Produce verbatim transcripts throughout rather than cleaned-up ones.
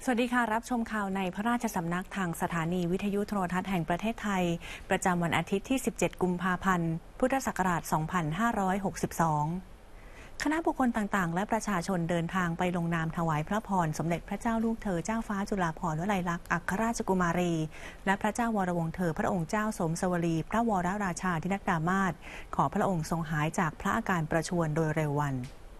สวัสดีค่ะรับชมข่าวในพระราชสำนักทางสถานีวิทยุโทรทัศน์แห่งประเทศไทยประจำวันอาทิตย์ที่สิบเจ็ดกุมภาพันธ์พุทธศักราชสองพันห้าร้อยหกสิบสองคณะบุคคลต่างๆและประชาชนเดินทางไปลงนามถวายพระพรสมเด็จพระเจ้าลูกเธอเจ้าฟ้าจุฬาภรณ์วลัยลักษณ์อัครราชกุมารีและพระเจ้าวรวงศ์เธอพระองค์เจ้าสมสวลีพระวรราชาธินัดดามาศขอพระองค์ทรงหายจากพระอาการประชวรโดยเร็ววัน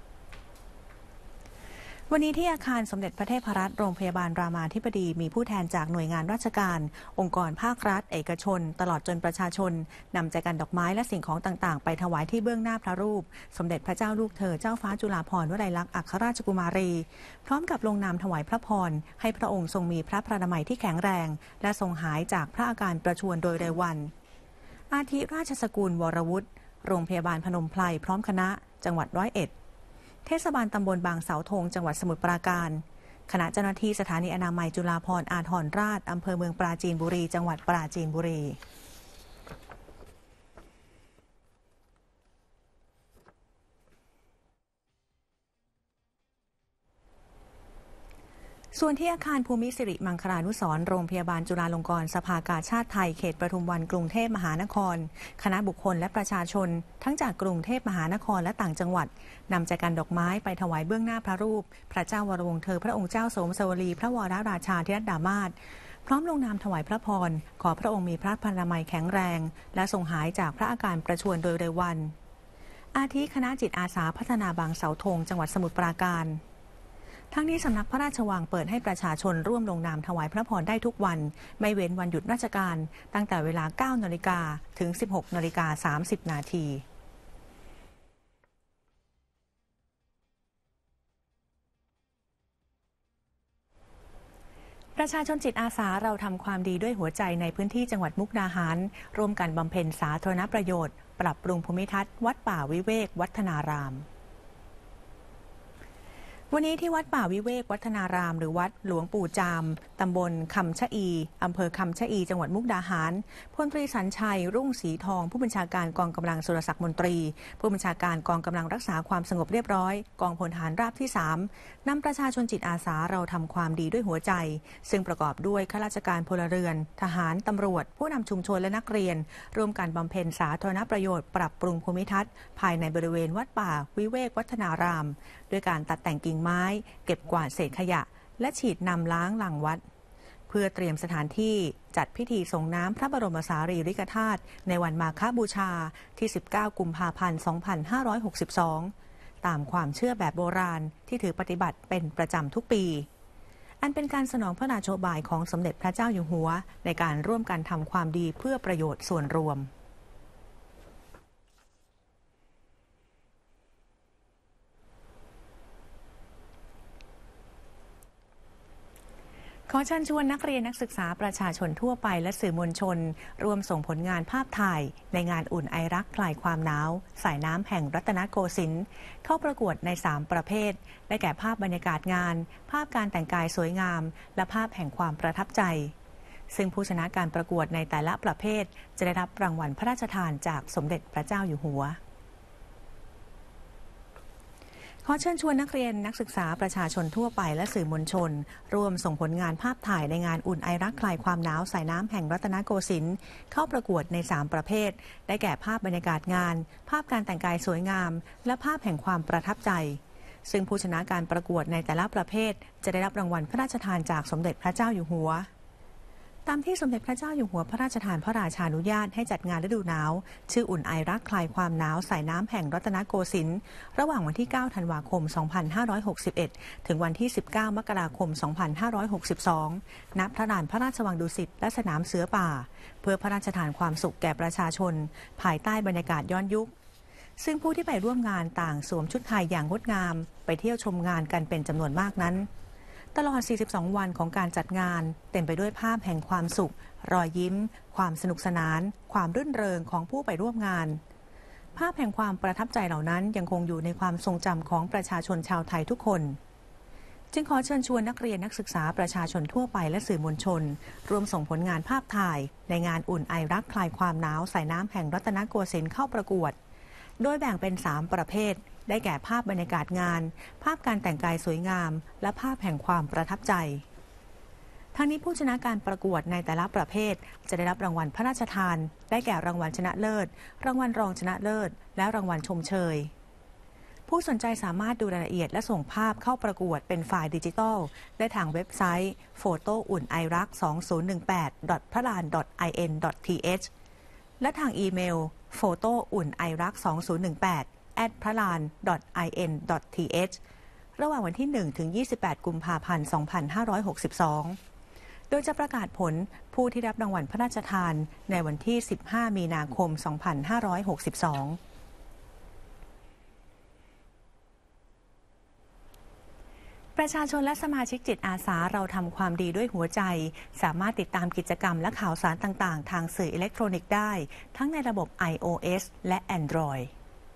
วันนี้ที่อาคารสมเด็จพระเทพรัตน์โรงพยาบาลรามาธิบดีมีผู้แทนจากหน่วยงานราชการองค์กรภาครัฐเอกชนตลอดจนประชาชนนำใจกันดอกไม้และสิ่งของต่างๆไปถวายที่เบื้องหน้าพระรูปสมเด็จพระเจ้าลูกเธอเจ้าฟ้าจุฬาภรณ์วลัยลักษณ์อัครราชกุมารีพร้อมกับลงนามถวายพระพรให้พระองค์ทรงมีพระพรานามัยที่แข็งแรงและทรงหายจากพระอาการประชวรโดยเร็ววันอาทิราชสกุลวรวุฒิโรงพยาบาลพนมไพรพร้อมคณะจังหวัดร้อยเอ็ดเทศบาลตำบลบางเสาธงจังหวัดสมุทรปราการคณะเจ้าหน้าที่สถานีอนามัยจุฬาภรณ์อาทรราชอำเภอเมืองปราจีนบุรีจังหวัดปราจีนบุรีส่วนที่อาคารภูมิสิริมังคลานุสรณ์โรงพยาบาลจุฬาลงกรณ์สภากาชาดไทยเขตปทุมวันกรุงเทพมหานครคณะบุคคลและประชาชนทั้งจากกรุงเทพมหานครและต่างจังหวัดนำใจกันดอกไม้ไปถวายเบื้องหน้าพระรูปพระเจ้าวรวงศ์เธอพระองค์เจ้าสมสวลีพระวรราชาธินัดดามาศพร้อมลงนามถวายพระพรขอพระองค์มีพระพรานามัยแข็งแรงและทรงหายจากพระอาการประชวรโดยเร็ววันอาทิคณะจิตอาสาพัฒนาบางเสาธงจังหวัดสมุทรปราการทั้งนี้สำนักพระราชวังเปิดให้ประชาชนร่วมลงนามถวายพระพรได้ทุกวันไม่เว้นวันหยุดราชการตั้งแต่เวลา เก้านาฬิกา ถึง สิบหกนาฬิกาสามสิบนาทีประชาชนจิตอาสาเราทำความดีด้วยหัวใจในพื้นที่จังหวัดมุกดาหารร่วมกันบำเพ็ญสาธารณประโยชน์ปรับปรุงภูมิทัศน์วัดป่าวิเวกวัฒนารามวันนี้ที่วัดป่าวิเวกวัฒนารามหรือวัดหลวงปู่จามตำบลคำชะอีอำเภอคำชะอีจังหวัดมุกดาหารพลตรีสัญชัยรุ่งศรีทองผู้บัญชาการกองกำลังสุรศักดิ์มนตรีผู้บัญชาการกองกำลังรักษาความสงบเรียบร้อยกองพลทหารราบที่สามนำประชาชนจิตอาสาเราทำความดีด้วยหัวใจซึ่งประกอบด้วยข้าราชการพลเรือนทหารตำรวจผู้นำชุมชนและนักเรียนร่วมกันบำเพ็ญสาธารณประโยชน์ปรับปรุงภูมิทัศน์ภายในบริเวณวัดป่าวิเวกวัฒนารามด้วยการตัดแต่งกิ่งไม้เก็บกวาดเศษขยะและฉีดนำล้างหลังวัดเพื่อเตรียมสถานที่จัดพิธีส่งน้ำพระบรมสารีริกธาตุในวันมาฆบูชาที่สิบเก้ากุมภาพันธ์สองพันห้าร้อยหกสิบสองตามความเชื่อแบบโบราณที่ถือปฏิบัติเป็นประจำทุกปีอันเป็นการสนองพระราโชบายของสมเด็จพระเจ้าอยู่หัวในการร่วมกันทำความดีเพื่อประโยชน์ส่วนรวมขอเชิญชวนนักเรียนนักศึกษาประชาชนทั่วไปและสื่อมวลชนร่วมส่งผลงานภาพถ่ายในงานอุ่นไอรักคลายความหนาวสายน้ำแห่งรัตนโกสินทร์เข้าประกวดในสามประเภทได้แก่ภาพบรรยากาศงานภาพการแต่งกายสวยงามและภาพแห่งความประทับใจซึ่งผู้ชนะการประกวดในแต่ละประเภทจะได้รับรางวัลพระราชทานจากสมเด็จพระเจ้าอยู่หัวขอเชิญชวนนักเรียนนักศึกษาประชาชนทั่วไปและสื่อมวลชนร่วมส่งผลงานภาพถ่ายในงานอุ่นไอรักคลายความหนาวสายน้ำแห่งรัตนโกสินทร์เข้าประกวดในสามประเภทได้แก่ภาพบรรยากาศงานภาพการแต่งกายสวยงามและภาพแห่งความประทับใจซึ่งผู้ชนะการประกวดในแต่ละประเภทจะได้รับรางวัลพระราชทานจากสมเด็จพระเจ้าอยู่หัวตามที่สมเด็จพระเจ้าอยู่หัวพระราชทานพระราชานุญาตให้จัดงานฤดูหนาวชื่ออุ่นไอรักคลายความหนาวสายน้ำแห่งรัตนโกสินทร์ระหว่างวันที่เก้าธันวาคมสองพันห้าร้อยหกสิบเอ็ดถึงวันที่สิบเก้ามกราคมสองพันห้าร้อยหกสิบสองณพระลานพระราชวังดุสิตและสนามเสือป่าเพื่อพระราชทานความสุขแก่ประชาชนภายใต้บรรยากาศย้อนยุคซึ่งผู้ที่ไปร่วมงานต่างสวมชุดไทยอย่างงดงามไปเที่ยวชมงานกันเป็นจำนวนมากนั้นตลอดสี่สิบสองวันของการจัดงานเต็มไปด้วยภาพแห่งความสุขรอยยิ้มความสนุกสนานความรื่นเริงของผู้ไปร่วมงานภาพแห่งความประทับใจเหล่านั้นยังคงอยู่ในความทรงจำของประชาชนชาวไทยทุกคนจึงขอเชิญชวนนักเรียนนักศึกษาประชาชนทั่วไปและสื่อมวลชนร่วมส่งผลงานภาพถ่ายในงานอุ่นไอรักคลายความหนาวสายน้ำแห่งรัตนโกสินทร์เข้าประกวดโดยแบ่งเป็นสามประเภทได้แก่ภาพบรรยากาศงานภาพการแต่งกายสวยงามและภาพแห่งความประทับใจทั้งนี้ผู้ชนะการประกวดในแต่ละประเภทจะได้รับรางวัลพระราชทานได้แก่รางวัลชนะเลิศรางวัลรองชนะเลิศและรางวัลชมเชยผู้สนใจสามารถดูรายละเอียดและส่งภาพเข้าประกวดเป็นไฟล์ดิจิทัลได้ทางเว็บไซต์ โฟโต้อุ่นไอรัก สองพันสิบแปด ดอท พระลาน ดอท ไอ เอ็น ดอท ที เอช และทางอีเมล โฟโต้อุ่นไอรัก สองพันสิบแปด แอท พระลาน ดอท ไอ เอ็น ดอท ที เอช ระหว่างวันที่ หนึ่ง ถึง ยี่สิบแปด กุมภาพันธ์ สองพันห้าร้อยหกสิบสอง โดยจะประกาศผลผู้ที่รับรางวัลพระราชทานในวันที่ สิบห้า มีนาคม สองพันห้าร้อยหกสิบสองประชาชนและสมาชิกจิตอาสาเราทำความดีด้วยหัวใจสามารถติดตามกิจกรรมและข่าวสารต่างๆทางสื่ออิเล็กทรอนิกส์ได้ทั้งในระบบ ไอ โอ เอส และ Android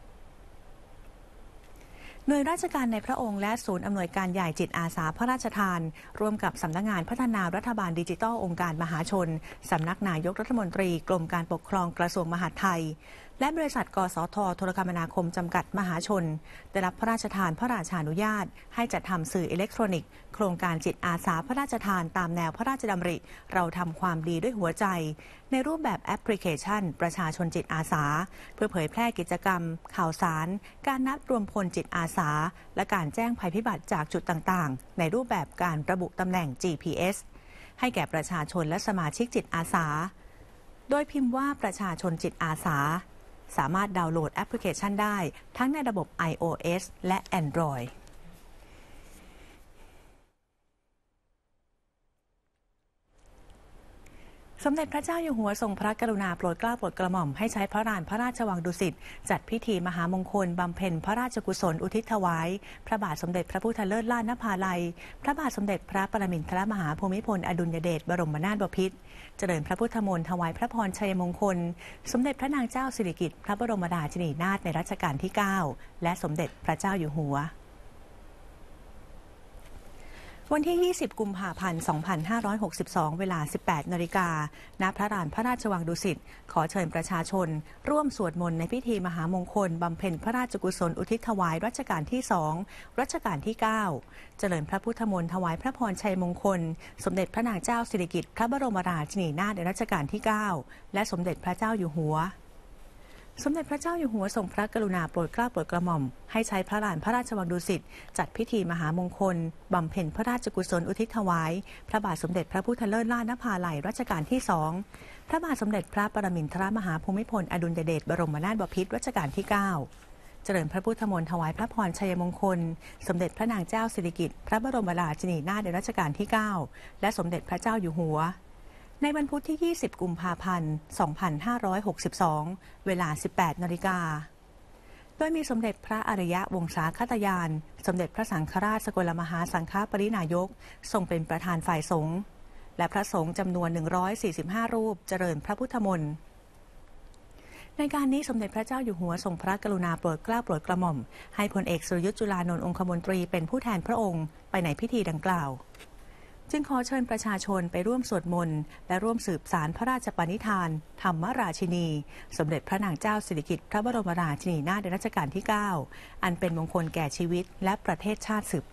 หน่วยราชการในพระองค์และศูนย์อำนวยการใหญ่จิตอาสาพระราชทานร่วมกับสำนักงานพัฒนารัฐบาลดิจิทัลองค์การมหาชนสำนักนายกรัฐมนตรีกรมการปกครองกระทรวงมหาดไทยและบริษัทกสทโทรคมนาคมจำกัดมหาชนได้รับพระราชทานพระราชานุญาตให้จัดทำสื่ออิเล็กทรอนิกส์โครงการจิตอาสาพระราชทานตามแนวพระราชดำริเราทำความดีด้วยหัวใจในรูปแบบแอปพลิเคชันประชาชนจิตอาสาเพื่อเผยแพร่กิจกรรมข่าวสารการนัดรวมพลจิตอาสาและการแจ้งภัยพิบัติจากจุดต่างๆในรูปแบบการระบุตำแหน่ง จี พี เอส ให้แก่ประชาชนและสมาชิกจิตอาสาโดยพิมพ์ว่าประชาชนจิตอาสาสามารถดาวน์โหลดแอปพลิเคชันได้ทั้งในระบบ ไอ โอ เอส และ Androidสมเด็จพระเจ้าอยู่หัวทรงพระกรุณาโปรดเกล้าโปรดกระหม่อมให้ใช้พระลานพระราชวังดุสิตจัดพิธีมหามงคลบำเพ็ญพระราชกุศลอุทิศถวายพระบาทสมเด็จพระพุทธเลิศล้านนภาลัยพระบาทสมเด็จพระปรมินทรมหาภูมิพลอดุลยเดชบรมนาถบพิตรเจริญพระพุทธมนต์ถวายพระพรชัยมงคลสมเด็จพระนางเจ้าสิริกิติ์พระบรมราชินีนาถในรัชกาลที่เก้าและสมเด็จพระเจ้าอยู่หัววันที่ ยี่สิบ กุมภาพันธ์ สองพันห้าร้อยหกสิบสอง เวลา สิบแปด นาฬิกา ณ พระลานพระราชวังดุสิต ขอเชิญประชาชนร่วมสวดมนต์ในพิธีมหามงคลบำเพ็ญพระราชกุศลอุทิศถวายรัชกาลที่ สอง รัชกาลที่ เก้า เจริญพระพุทธมนต์ถวายพระพรชัยมงคล สมเด็จพระนางเจ้าสิริกิติ์พระบรมราชินีนาถในรัชกาลที่ เก้า และสมเด็จพระเจ้าอยู่หัวสมเด็จพระเจ้าอยู่หัวทรงพระกรุณาโปรดเกล้าโปรดกระหม่อมให้ใช้พระลานพระราชวังดุสิตจัดพิธีมหามงคลบำเพ็ญพระราชกุศลอุทิศถวายพระบาทสมเด็จพระพุทธเลิศล้านนภาลัยรัชกาลที่สองพระบาทสมเด็จพระปรมินทรมหาภูมิพลอดุลยเดชบรมนาถบพิตรรัชกาลที่เก้าเจริญพระพุทธมนต์ถวายพระพรชัยมงคลสมเด็จพระนางเจ้าสิริกิติ์พระบรมราชินีนาถในรัชกาลที่เก้าและสมเด็จพระเจ้าอยู่หัวในวันพุธที่ ยี่สิบ กุมภาพันธ์ สองพันห้าร้อยหกสิบสอง เวลา สิบแปด นาฬิกาโดยมีสมเด็จพระอริยวงศาคตยานสมเด็จพระสังฆราชสกลมหาสังฆปรินายกทรงเป็นประธานฝ่ายสงฆ์และพระสงฆ์จำนวน หนึ่งร้อยสี่สิบห้า รูปเจริญพระพุทธมนต์ในการนี้สมเด็จพระเจ้าอยู่หัวทรงพระกรุณาโปรดเกล้าโปรดกระหม่อมให้พลเอกสุรยุทธจุลานนท์องคมนตรีเป็นผู้แทนพระองค์ไปในพิธีดังกล่าวจึงขอเชิญประชาชนไปร่วมสวดมนต์และร่วมสืบสารพระราชปณิธานธรรมราชินีสมเด็จพระนางเจ้าสิริกิติ์พระบรมราชินีนาถในรัชกาลที่ เก้าอันเป็นมงคลแก่ชีวิตและประเทศชาติสืบไป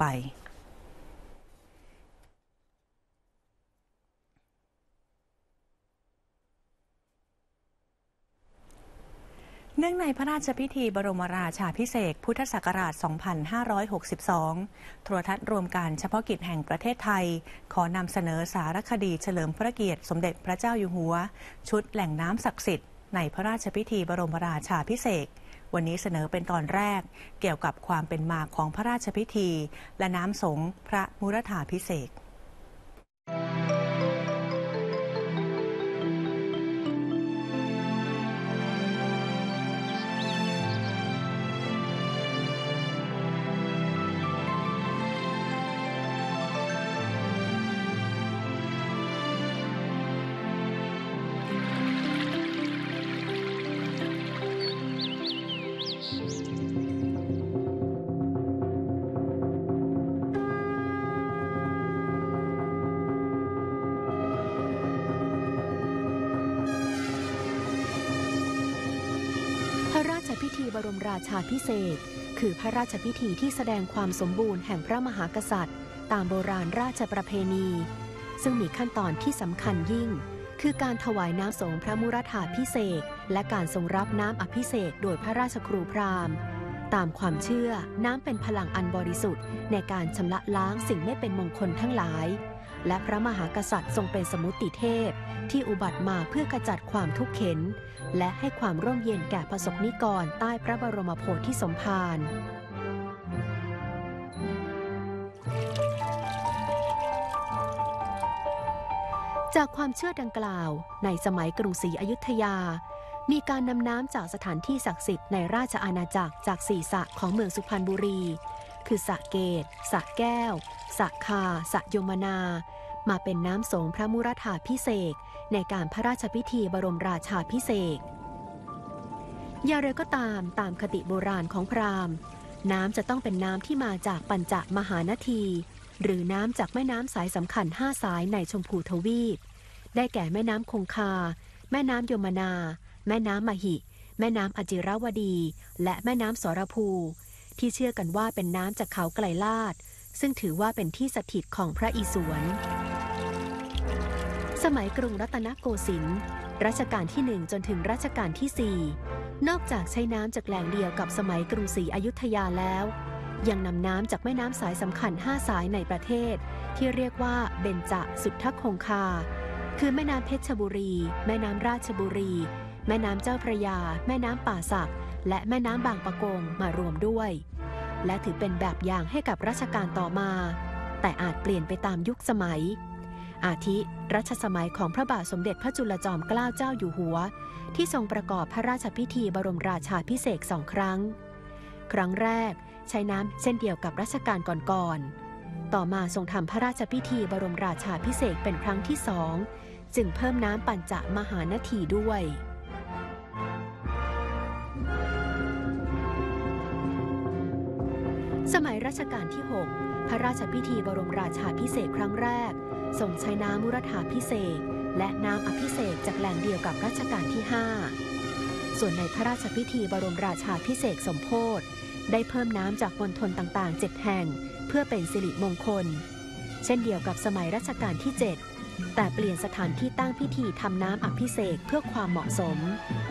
เนื่องในพระราชพิธีบรมราชาภิเษกพุทธศักราช สองพันห้าร้อยหกสิบสอง โทรทัศน์รวมการเฉพาะกิจแห่งประเทศไทยขอนำเสนอสารคดีเฉลิมพระเกียรติสมเด็จพระเจ้าอยู่หัวชุดแหล่งน้ำศักดิ์สิทธิ์ในพระราชพิธีบรมราชาภิเษกวันนี้เสนอเป็นตอนแรกเกี่ยวกับความเป็นมาของพระราชพิธีและน้ำสงฆ์พระมุรธาภิเษกพระราชพิธีบรมราชาภิเษกคือพระราชพิธีที่แสดงความสมบูรณ์แห่งพระมหากษัตริย์ตามโบราณราชประเพณีซึ่งมีขั้นตอนที่สำคัญยิ่งคือการถวายน้ำสงฆ์พระมุรถาภิเษกและการทรงรับน้ำอภิเษกโดยพระราชครูพราหมณ์ตามความเชื่อน้ำเป็นพลังอันบริสุทธิ์ในการชำระล้างสิ่งไม่เป็นมงคลทั้งหลายและพระมหากษัตริย์ทรงเป็นสมุติเทพที่อุบัติมาเพื่อขจัดความทุกข์เข็ญและให้ความร่มเย็นแก่ประสบนิกรใต้พระบรมโพธิสมภารจากความเชื่อดังกล่าวในสมัยกรุงศรีอยุธยามีการนำน้ำจากสถานที่ศักดิ์สิทธิ์ในราชอาณาจักรจากสี่สระของเมืองสุพรรณบุรีคือสระเกตสระแก้วสระคาสระยมนามาเป็นน้ำสงฆ์พระมุรถาภิเษกในการพระราชพิธีบรมราชาภิเษกอย่างไรก็ตามตามคติโบราณของพราหมณ์น้ำจะต้องเป็นน้ำที่มาจากปัญจมหานาทีหรือน้ำจากแม่น้ำสายสำคัญห้าสายในชมพูทวีปได้แก่แม่น้ำคงคาแม่น้ำยมนาแม่น้ำมหิแม่น้ำอจิรวดีและแม่น้ำสรภูที่เชื่อกันว่าเป็นน้ำจากเขาไกลลาดซึ่งถือว่าเป็นที่สถิตของพระอิศวรสมัยกรุงรัตนโกสินทร์รัชกาลที่หนึ่งจนถึงรัชกาลที่สี่นอกจากใช้น้ำจากแหล่งเดียวกับสมัยกรุงศรีอยุธยาแล้วยังนำน้ำจากแม่น้ำสายสำคัญห้าสายในประเทศที่เรียกว่าเบญจสุทธคงคาคือแม่น้ำเพชรบุรีแม่น้ำราชบุรีแม่น้ำเจ้าพระยาแม่น้ำป่าสักและแม่น้ำบางปะกงมารวมด้วยและถือเป็นแบบอย่างให้กับรัชกาลต่อมาแต่อาจเปลี่ยนไปตามยุคสมัยอาทิรัชสมัยของพระบาทสมเด็จพระจุลจอมเกล้าเจ้าอยู่หัวที่ทรงประกอบพระราชพิธีบรมราชาภิเษกสองครั้งครั้งแรกใช้น้ำเช่นเดียวกับรัชกาลก่อนๆต่อมาทรงทำพระราชพิธีบรมราชาภิเษกเป็นครั้งที่สองจึงเพิ่มน้ำปัญจมหานาทีด้วยสมัยรัชกาลที่หกพระราชพิธีบรมราชาภิเษกครั้งแรกทรงใช้น้ำมุรถาภิเษกและน้ำอภิเษกจากแหล่งเดียวกับรัชกาลที่ห้าส่วนในพระราชพิธีบรมราชาภิเษกสมโภชได้เพิ่มน้ำจากมณฑลต่างๆเจ็ดแห่งเพื่อเป็นสิริมงคลเช่นเดียวกับสมัยรัชกาลที่เจ็ดแต่เปลี่ยนสถานที่ตั้งพิธีทำน้ำอภิเษกเพื่อความเหมาะสม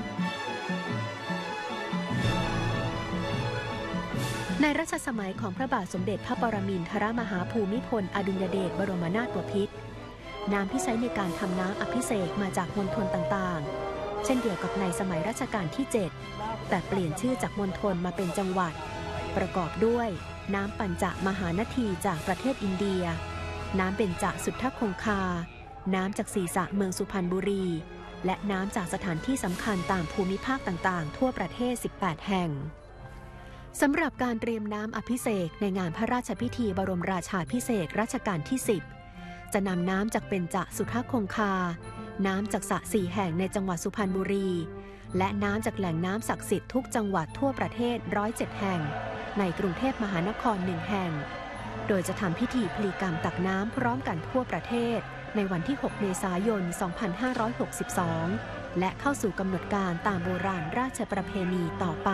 ในรัชสมัยของพระบาทสมเด็จพระปรมินทรมหาภูมิพลอดุลยเดชบรมนาถบพิตรน้ำที่ใช้ในการทำน้ำอภิเษกมาจากมณฑลต่างๆเช่นเดียวกับในสมัยรัชกาลที่เจ็ดแต่เปลี่ยนชื่อจากมณฑลมาเป็นจังหวัดประกอบด้วยน้ำปัญจมหานาทีจากประเทศอินเดียน้ำเบญจสุทธคงคาน้ำจากสี่สระเมืองสุพรรณบุรีและน้ำจากสถานที่สำคัญตามภูมิภาคต่างๆทั่วประเทศสิบแปดแห่งสำหรับการเตรียมน้ำอภิเษกในงานพระราชพิธีบรมราชาภิเษกรัชกาลที่สิบจะนำน้ำจากเบญจสุทธคงคาน้ำจากสระสี่แห่งในจังหวัดสุพรรณบุรีและน้ำจากแหล่งน้ำศักดิ์สิทธิ์ทุกจังหวัดทั่วประเทศหนึ่งร้อยเจ็ดแห่งในกรุงเทพมหานครหนึ่งแห่งโดยจะทำพิธีพลีกรรมตักน้ำพร้อมกันทั่วประเทศในวันที่หกเมษายนสองพันห้าร้อยหกสิบสองและเข้าสู่กำหนดการตามโบราณราชประเพณีต่อไป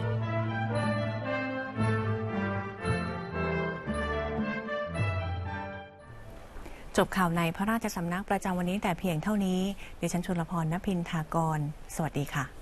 จบข่าวในพระราชสำนักประจำวันนี้แต่เพียงเท่านี้ดิฉันชลพร ณ พินทากรสวัสดีค่ะ